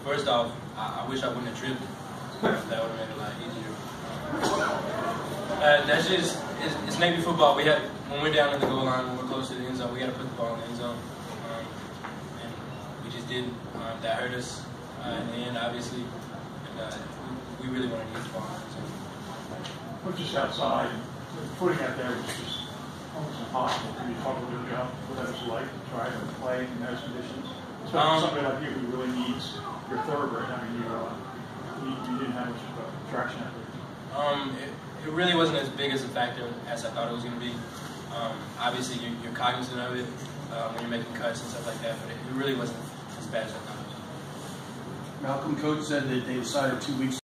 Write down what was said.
First off, I wish I wouldn't have tripped. That would have made it a lot easier. That's just, it's Navy football. When we're down at the goal line, when we're close to the end zone, we got to put the ball in the end zone. And we just didn't. That hurt us in the end, obviously. And we really wanted to get the ball in the end zone. We're just outside. Putting out there was just almost impossible. Can you talk a little bit about what that was like to try to play in those conditions? Especially somebody like you who really needs your thoroughbred. I mean, you didn't have much traction out there. It really wasn't as big as a factor as I thought it was going to be. Obviously, you're cognizant of it when you're making cuts and stuff like that, but it really wasn't as bad as I thought it was. Malcolm, coach said that they decided 2 weeks